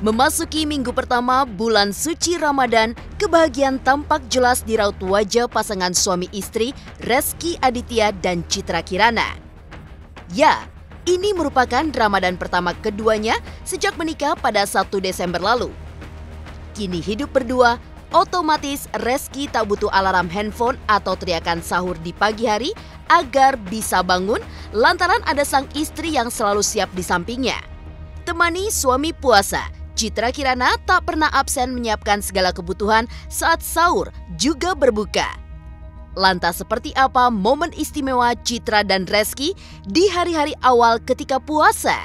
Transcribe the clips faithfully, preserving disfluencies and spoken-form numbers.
Memasuki minggu pertama bulan suci Ramadan, kebahagiaan tampak jelas di raut wajah pasangan suami istri Rezky Aditya dan Citra Kirana. Ya, ini merupakan Ramadan pertama keduanya sejak menikah pada satu Desember lalu. Kini hidup berdua, otomatis Rezky tak butuh alarm handphone atau teriakan sahur di pagi hari agar bisa bangun lantaran ada sang istri yang selalu siap di sampingnya. Temani suami puasa, Citra Kirana tak pernah absen menyiapkan segala kebutuhan saat sahur juga berbuka. Lantas seperti apa momen istimewa Citra dan Rezky di hari-hari awal ketika puasa?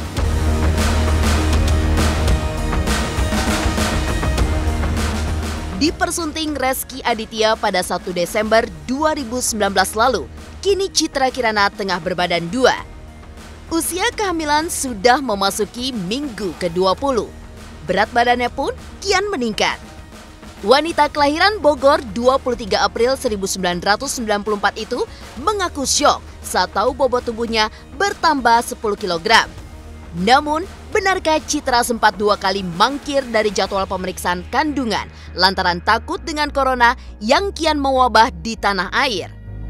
Dipersunting Rezky Aditya pada satu Desember dua ribu sembilan belas lalu, kini Citra Kirana tengah berbadan dua. Usia kehamilan sudah memasuki minggu ke dua puluh. Berat badannya pun kian meningkat. Wanita kelahiran Bogor dua puluh tiga April seribu sembilan ratus sembilan puluh empat itu mengaku syok saat tahu bobot tubuhnya bertambah sepuluh kilogram. Namun, benarkah Citra sempat dua kali mangkir dari jadwal pemeriksaan kandungan lantaran takut dengan corona yang kian mewabah di tanah air?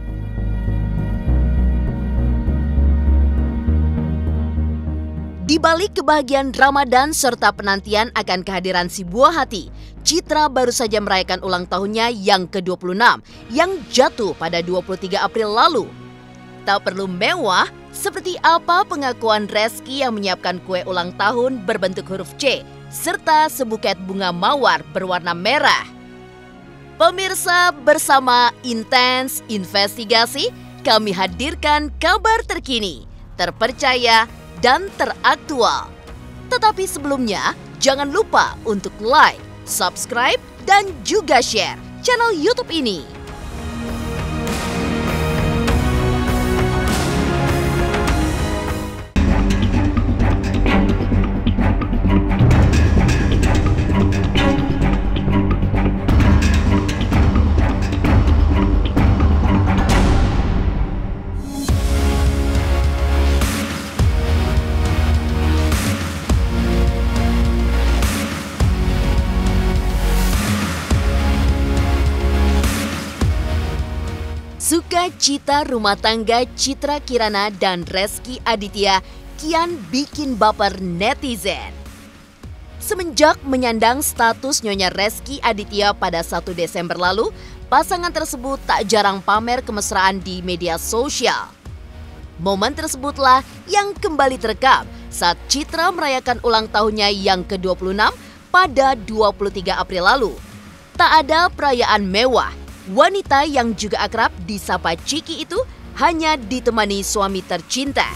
Di balik kebahagiaan Ramadan serta penantian akan kehadiran si buah hati, Citra baru saja merayakan ulang tahunnya yang ke dua puluh enam yang jatuh pada dua puluh tiga April lalu. Tak perlu mewah, seperti apa pengakuan Rezky yang menyiapkan kue ulang tahun berbentuk huruf C serta sebuket bunga mawar berwarna merah. Pemirsa, bersama Intens Investigasi, kami hadirkan kabar terkini, terpercaya, dan teraktual. Tetapi sebelumnya, jangan lupa untuk like, subscribe, dan juga share channel YouTube ini. Sukacita rumah tangga Citra Kirana dan Rezky Aditya kian bikin baper netizen. Semenjak menyandang status Nyonya Rezky Aditya pada satu Desember lalu, pasangan tersebut tak jarang pamer kemesraan di media sosial. Momen tersebutlah yang kembali terekam saat Citra merayakan ulang tahunnya yang ke dua puluh enam pada dua puluh tiga April lalu. Tak ada perayaan mewah. Wanita yang juga akrab disapa Ciki itu hanya ditemani suami tercinta.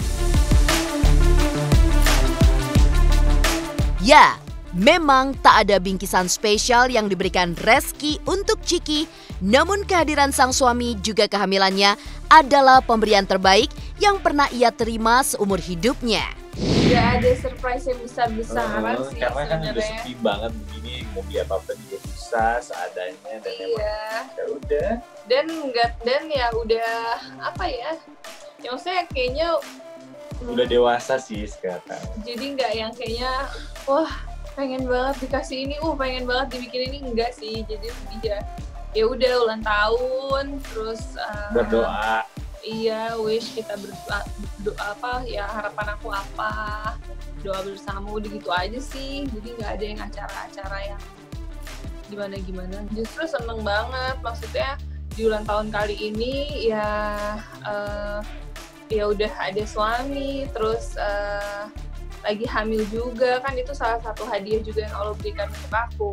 Ya, memang tak ada bingkisan spesial yang diberikan Rezky untuk Ciki, namun kehadiran sang suami juga kehamilannya adalah pemberian terbaik yang pernah ia terima seumur hidupnya. Gak ada surprise yang besar-besaran uh, sih karena kan sebenarnya. udah sepi banget begini, mau beli apa-apa juga bisa seadanya dan iya. emang ya udah. Dan enggak dan ya udah apa ya? Yang saya kayaknya udah dewasa sih sekarang. Jadi nggak yang kayaknya wah pengen banget dikasih ini, uh pengen banget dibikin ini, enggak sih. Jadi lebih ya ya udah ulang tahun terus uh, berdoa. Iya, wish kita berdoa, doa apa ya, harapan aku apa, doa bersama, udah gitu aja sih. Jadi nggak ada yang acara-acara yang gimana-gimana. Justru seneng banget, maksudnya di ulang tahun kali ini ya uh, ya udah ada suami, terus uh, lagi hamil juga, kan itu salah satu hadiah juga yang Allah berikan untuk aku.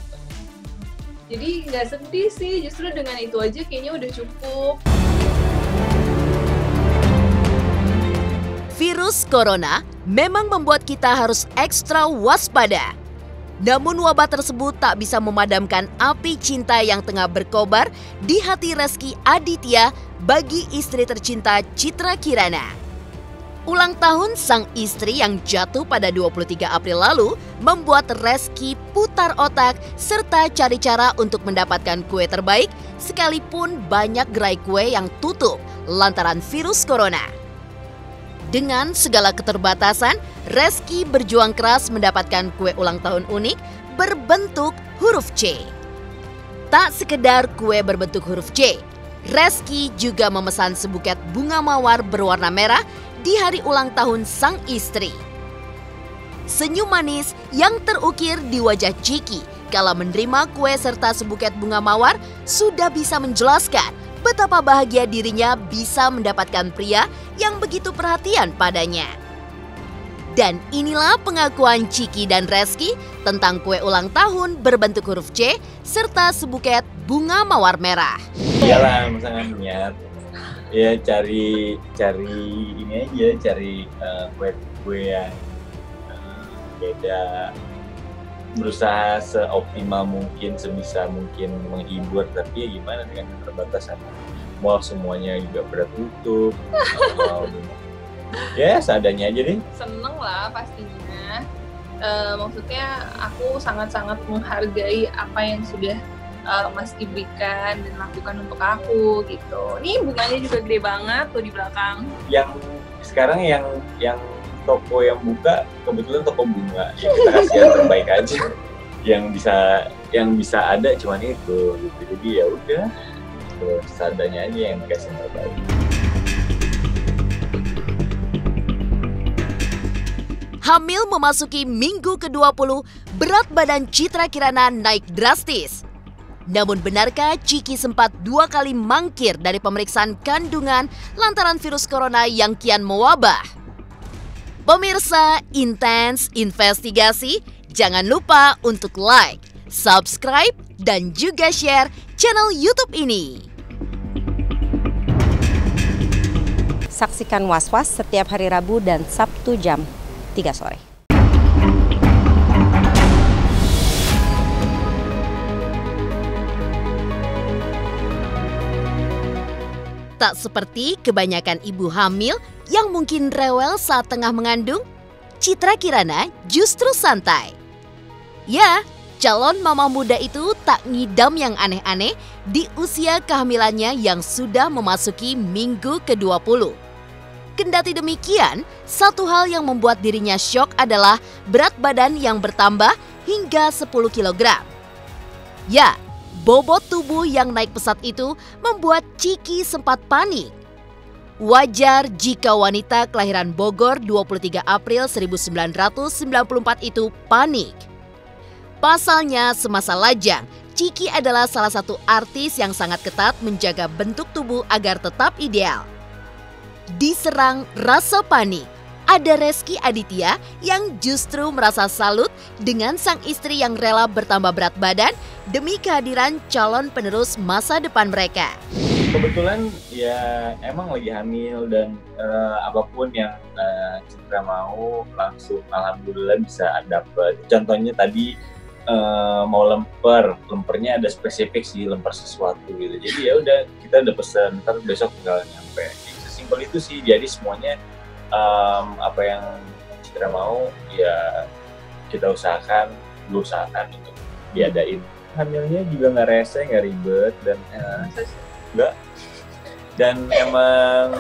Jadi nggak sedih sih, justru dengan itu aja kayaknya udah cukup. Virus corona memang membuat kita harus ekstra waspada. Namun wabah tersebut tak bisa memadamkan api cinta yang tengah berkobar di hati Rezky Aditya bagi istri tercinta Citra Kirana. Ulang tahun sang istri yang jatuh pada dua puluh tiga April lalu membuat Rezky putar otak serta cari cara untuk mendapatkan kue terbaik sekalipun banyak gerai kue yang tutup lantaran virus corona. Dengan segala keterbatasan, Reski berjuang keras mendapatkan kue ulang tahun unik berbentuk huruf C. Tak sekedar kue berbentuk huruf C, Reski juga memesan sebuket bunga mawar berwarna merah di hari ulang tahun sang istri. Senyum manis yang terukir di wajah Chiki kala menerima kue serta sebuket bunga mawar sudah bisa menjelaskan betapa bahagia dirinya bisa mendapatkan pria yang begitu perhatian padanya. Dan inilah pengakuan Chiki dan Reski tentang kue ulang tahun berbentuk huruf C serta sebuket bunga mawar merah. Iyalah, misalnya niat ya cari cari ini aja, cari uh, kue-kue yang uh, beda, berusaha seoptimal mungkin, sebisa mungkin menghibur, tapi ya gimana dengan keterbatasan mall semuanya juga pada tutup. um, ya seadanya aja deh. Seneng lah pastinya. Uh, maksudnya aku sangat-sangat menghargai apa yang sudah uh, Mas berikan dan lakukan untuk aku gitu. Ini bunganya juga gede banget tuh di belakang. Yang sekarang yang yang toko yang buka kebetulan toko bunga, ya kita kasih yang terbaik aja. Yang bisa yang bisa ada cuman itu gitu. Jadi ya udah, terus seadanya aja yang dikasih yang terbaik. Hamil memasuki minggu ke dua puluh, berat badan Citra Kirana naik drastis. Namun benarkah Chiki sempat dua kali mangkir dari pemeriksaan kandungan lantaran virus corona yang kian mewabah? Pemirsa Intens Investigasi, jangan lupa untuk like, subscribe, dan juga share channel YouTube ini. Saksikan Was-Was setiap hari Rabu dan Sabtu jam tiga sore. Tak seperti kebanyakan ibu hamil yang mungkin rewel saat tengah mengandung, Citra Kirana justru santai. Ya, calon mama muda itu tak ngidam yang aneh-aneh di usia kehamilannya yang sudah memasuki minggu ke dua puluh. Kendati demikian, satu hal yang membuat dirinya syok adalah berat badan yang bertambah hingga sepuluh kilogram. Ya, bobot tubuh yang naik pesat itu membuat Chiki sempat panik. Wajar jika wanita kelahiran Bogor dua puluh tiga April seribu sembilan ratus sembilan puluh empat itu panik. Pasalnya semasa lajang, Chiki adalah salah satu artis yang sangat ketat menjaga bentuk tubuh agar tetap ideal. Diserang rasa panik, ada Reski Aditya yang justru merasa salut dengan sang istri yang rela bertambah berat badan demi kehadiran calon penerus masa depan mereka. Kebetulan ya emang lagi hamil dan uh, apapun yang uh, Citra mau langsung alhamdulillah bisa dapet. Contohnya tadi uh, mau lemper, lempernya ada spesifik sih, lemper sesuatu gitu. Jadi ya udah kita udah pesen, ntar besok tinggal nyampe. Sesimpel itu sih, jadi semuanya um, apa yang Citra mau ya kita usahakan, gue usahakan untuk diadain. Hamilnya juga nggak rese, nggak ribet dan uh, enggak, dan emang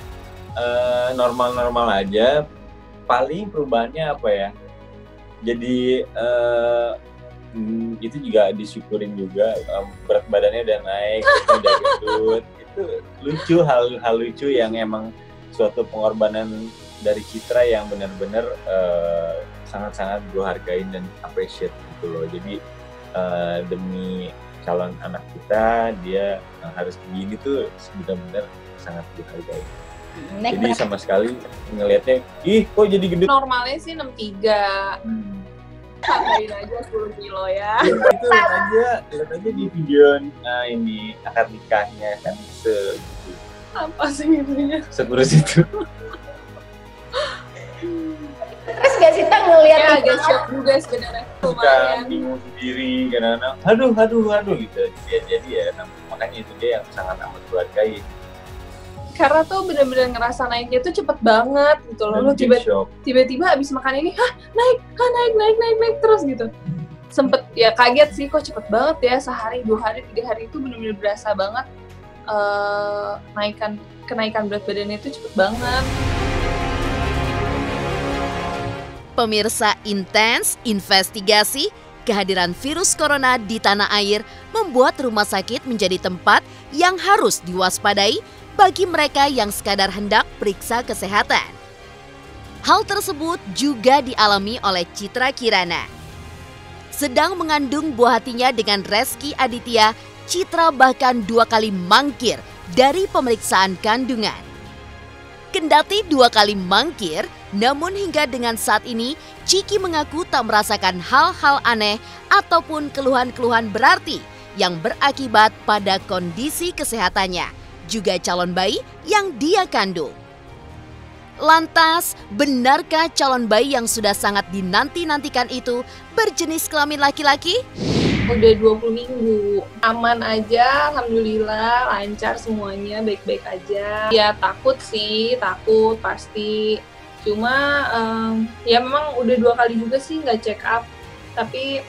uh, normal-normal aja. Paling perubahannya apa ya, jadi uh, hmm, itu juga disyukurin juga, um, berat badannya udah naik, udah gendut. Itu lucu, hal-hal lucu yang emang suatu pengorbanan dari Citra yang benar-benar uh, sangat-sangat gue hargain dan appreciate gitu loh. Jadi uh, demi calon anak kita, dia uh, harus begini tuh benar-benar sangat dihargai. Jadi sama sekali ngelihatnya, ih kok jadi gede. Normalnya sih enam puluh tiga. Hmm. Tambahin aja sepuluh kilo ya. Ya, itu lihat aja, lihat aja di video uh, ini akad nikahnya kan se Apa sih itunya? sekurus itu. Terus gak sih tak ngeliat Ya agak shock juga sebenarnya. Suka Lumayan. bingung sendiri kadang-kadang, aduh aduh aduh gitu. Jadi, jadi ya makanya itu dia yang sangat amat dihargai. Karena tuh bener-bener ngerasa naiknya tuh cepet banget gitu loh. Lo tiba, tiba-tiba abis makan ini, hah naik, hah naik, naik, naik, naik terus gitu. Sempet ya kaget sih, kok cepet banget ya, sehari, dua hari, tiga hari itu bener-bener berasa banget uh, naikan, kenaikan berat badannya itu cepet banget. Pemirsa, intens investigasi kehadiran virus corona di tanah air membuat rumah sakit menjadi tempat yang harus diwaspadai bagi mereka yang sekadar hendak periksa kesehatan. Hal tersebut juga dialami oleh Citra Kirana. Sedang mengandung buah hatinya dengan Reski Aditya, Citra bahkan dua kali mangkir dari pemeriksaan kandungan. Kendati dua kali mangkir, namun hingga dengan saat ini, Ciki mengaku tak merasakan hal-hal aneh ataupun keluhan-keluhan berarti yang berakibat pada kondisi kesehatannya, juga calon bayi yang dia kandung. Lantas, benarkah calon bayi yang sudah sangat dinanti-nantikan itu berjenis kelamin laki-laki? Udah dua puluh minggu, aman aja, alhamdulillah, lancar semuanya, baik-baik aja. Ya takut sih, takut pasti. Cuma um, ya memang udah dua kali juga sih nggak check up, tapi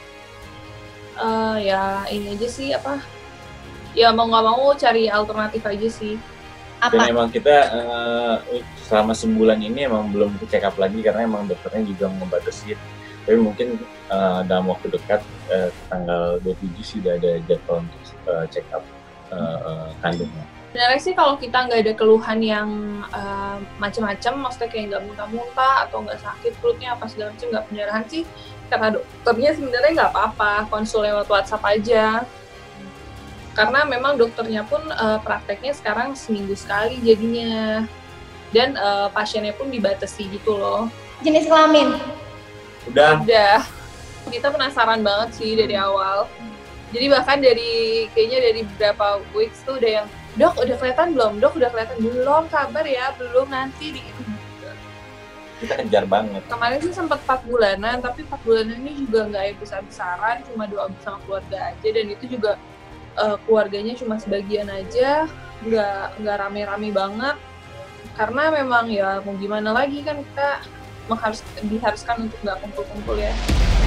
uh, ya ini aja sih apa? Ya mau nggak mau cari alternatif aja sih. Apa? Dan emang kita uh, selama sebulan ini emang belum check up lagi karena emang dokternya juga membatasi. Tapi mungkin uh, dalam waktu dekat uh, tanggal dua puluh tujuh sudah ada jadwal untuk uh, check up uh, uh, kandungnya. Sebenarnya sih kalau kita nggak ada keluhan yang uh, macam-macam, maksudnya kayak nggak muntah-muntah atau nggak sakit perutnya apa segala macam, nggak pendarahan sih, kata dokternya sebenarnya nggak apa-apa, konsul lewat WhatsApp aja. Karena memang dokternya pun uh, prakteknya sekarang seminggu sekali jadinya, dan uh, pasiennya pun dibatasi gitu loh. Jenis kelamin? Udah. Udah. Kita penasaran banget sih dari awal. Jadi bahkan dari kayaknya dari beberapa weeks tuh udah yang, dok udah kelihatan belum? Dok udah kelihatan belum? Kabar ya, belum nanti di. Kita kejar banget. Kemarin sih sempat empat bulanan, tapi empat bulanan ini juga nggak yang besar-besaran, cuma doa bersama keluarga aja, dan itu juga uh, keluarganya cuma sebagian aja, nggak nggak rame-rame banget. Karena memang ya mau gimana lagi kan kita mengharus, diharuskan untuk nggak kumpul-kumpul ya.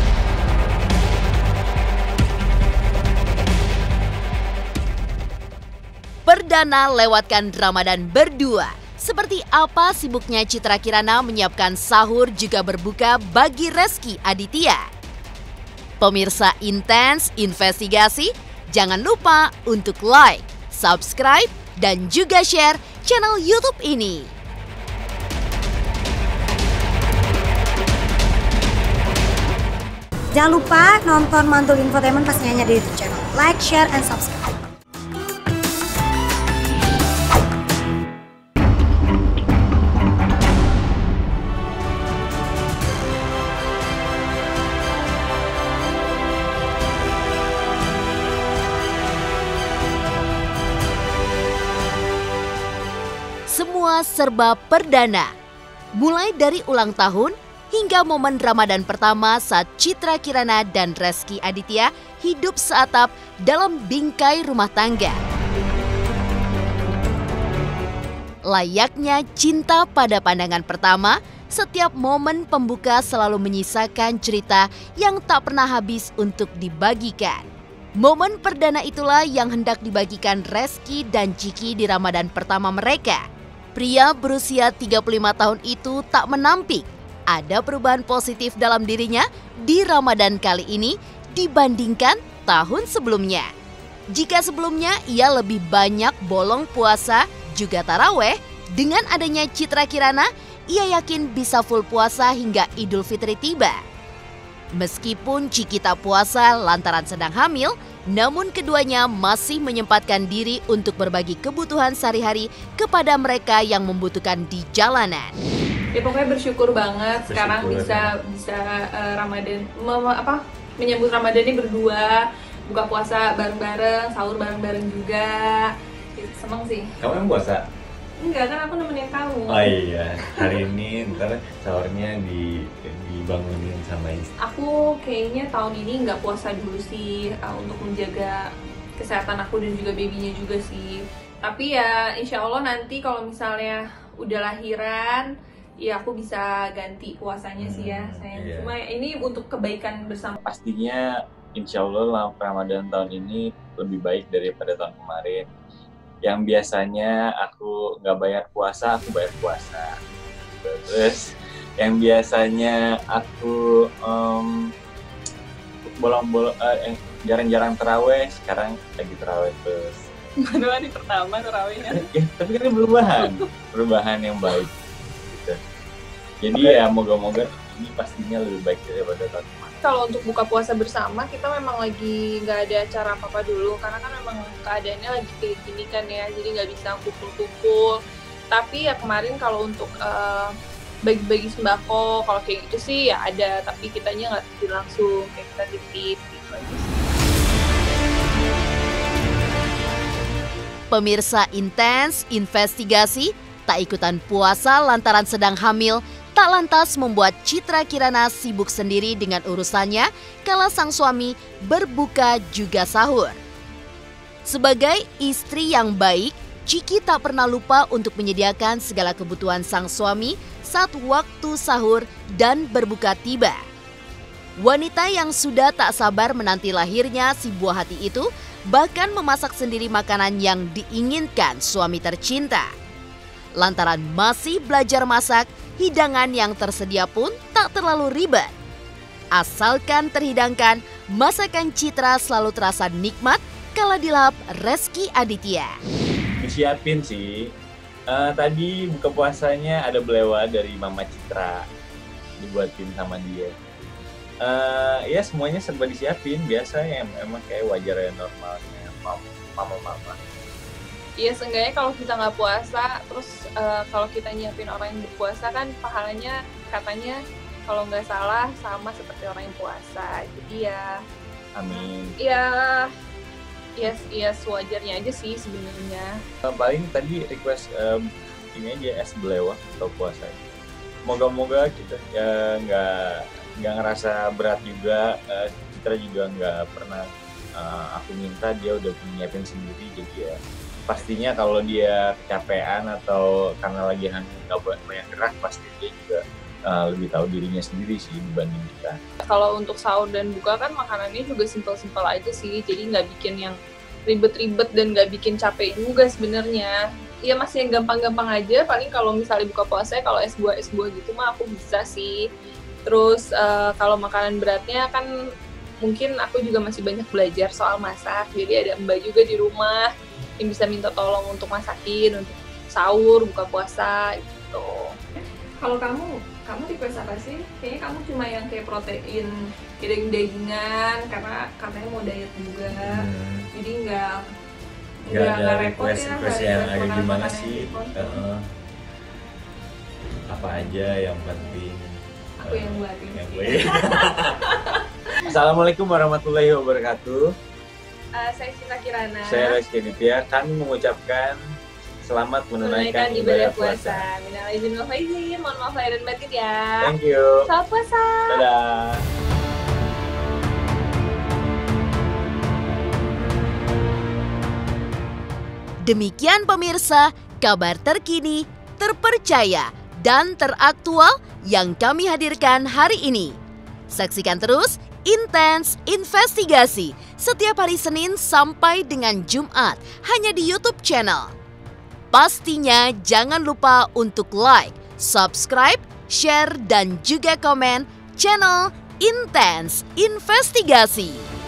Perdana lewatkan Ramadan berdua. Seperti apa sibuknya Citra Kirana menyiapkan sahur juga berbuka bagi Reski Aditya. Pemirsa intens investigasi, jangan lupa untuk like, subscribe, dan juga share channel YouTube ini. Jangan lupa nonton Mantul Infotainment pastinya di YouTube channel. Like, share, and subscribe. Semua serba perdana, mulai dari ulang tahun hingga momen Ramadan pertama saat Citra Kirana dan Reski Aditya hidup seatap dalam bingkai rumah tangga. Layaknya cinta pada pandangan pertama, setiap momen pembuka selalu menyisakan cerita yang tak pernah habis untuk dibagikan. Momen perdana itulah yang hendak dibagikan Reski dan Ciki di Ramadan pertama mereka. Pria berusia tiga puluh lima tahun itu tak menampik ada perubahan positif dalam dirinya di Ramadan kali ini dibandingkan tahun sebelumnya. Jika sebelumnya ia lebih banyak bolong puasa juga taraweh, dengan adanya Citra Kirana, ia yakin bisa full puasa hingga Idul Fitri tiba. Meskipun Ciki tak puasa lantaran sedang hamil, namun keduanya masih menyempatkan diri untuk berbagi kebutuhan sehari-hari kepada mereka yang membutuhkan di jalanan. Ya pokoknya bersyukur banget Bersyukur. Sekarang bisa bisa uh, Ramadan mem, apa menyambut Ramadan ini berdua, buka puasa bareng-bareng, sahur bareng-bareng juga. Seneng sih. Kamu yang puasa? Enggak, kan aku nemenin kamu. Oh iya, hari ini ntar sahurnya di dibangunin sama istri. Aku kayaknya tahun ini nggak puasa dulu sih, uh, untuk menjaga kesehatan aku dan juga babynya juga sih. Tapi ya insya Allah nanti kalau misalnya udah lahiran, ya aku bisa ganti puasanya sih ya sayang. Iya. Cuma ini untuk kebaikan bersama. Pastinya insya Allah Ramadan tahun ini lebih baik daripada tahun kemarin. Yang biasanya aku nggak bayar puasa, aku bayar puasa. Terus yang biasanya aku um, bolong-bolong eh, jarang-jarang terawih, sekarang lagi terawih terus. Baru hari pertama terawihnya. Ya, tapi kan ini perubahan, perubahan yang baik. Gitu. Jadi ya moga-moga ini pastinya lebih baik daripada tahun kemarin. Kalau untuk buka puasa bersama, kita memang lagi nggak ada acara apa-apa dulu, karena kan memang keadaannya lagi kayak gini kan ya, jadi nggak bisa kumpul-kumpul. Tapi ya kemarin kalau untuk uh, bagi-bagi sembako, kalau kayak gitu sih ya ada, tapi kitanya nggak titip langsung, kayak kita titip gitu aja sih. Pemirsa Intens Investigasi tak ikutan puasa lantaran sedang hamil, tak lantas membuat Citra Kirana sibuk sendiri dengan urusannya kala sang suami berbuka juga sahur. Sebagai istri yang baik, Ciki tak pernah lupa untuk menyediakan segala kebutuhan sang suami saat waktu sahur dan berbuka tiba. Wanita yang sudah tak sabar menanti lahirnya si buah hati itu bahkan memasak sendiri makanan yang diinginkan suami tercinta. Lantaran masih belajar masak, hidangan yang tersedia pun tak terlalu ribet. Asalkan terhidangkan, masakan Citra selalu terasa nikmat kala dilahap Reski Aditya. Disiapin sih. Uh, tadi buka puasanya ada belewa dari Mama Citra, dibuatin sama dia. Uh, ya semuanya serba disiapin, biasa ya emang kayak wajar ya normalnya mama-mama. Iya, seenggaknya kalau kita nggak puasa, terus uh, kalau kita nyiapin orang yang berpuasa kan pahalanya katanya kalau nggak salah sama seperti orang yang puasa. Jadi ya, amin. Iya, yes, yes, wajarnya aja sih sebenarnya. Uh, paling tadi request um, ini aja es belewa atau puasa. Moga-moga kita ya nggak nggak ngerasa berat juga. Uh, Citra juga nggak pernah uh, aku minta, dia udah nyiapin sendiri, jadi ya pastinya kalau dia kecapean atau karena lagi hamil nggak banyak gerak, pasti dia juga uh, lebih tahu dirinya sendiri sih dibanding kita. Kalau untuk sahur dan buka kan makanannya juga simpel-simpel aja sih, jadi nggak bikin yang ribet-ribet dan nggak bikin capek juga sebenarnya. Ya masih yang gampang-gampang aja, paling kalau misalnya buka puasa kalau es buah es buah gitu mah aku bisa sih. Terus uh, kalau makanan beratnya kan mungkin aku juga masih banyak belajar soal masak, jadi ada mbak juga di rumah yang bisa minta tolong untuk masakin, untuk sahur, buka puasa gitu. Kalau kamu, kamu request apa sih? Kayaknya kamu cuma yang kayak protein, daging-dagingan, karena katanya mau diet juga, hmm. jadi nggak nggak ada request, ya, request yang agak gimana sih? Uh, apa aja yang penting. Aku yang buatin. Yang buatin. Assalamualaikum warahmatullahi wabarakatuh. Uh, saya Citra Kirana. Saya Reski Aditya. Kami mengucapkan selamat menunaikan, menunaikan ibadah puasa. Minal aidin wal faizin, mohon maaf lahir dan batin ya. Thank you. Selamat puasa. Dadah. Demikian pemirsa, kabar terkini, terpercaya, dan teraktual yang kami hadirkan hari ini. Saksikan terus Intens Investigasi setiap hari Senin sampai dengan Jumat hanya di YouTube channel. Pastinya jangan lupa untuk like, subscribe, share, dan juga komen channel Intens Investigasi.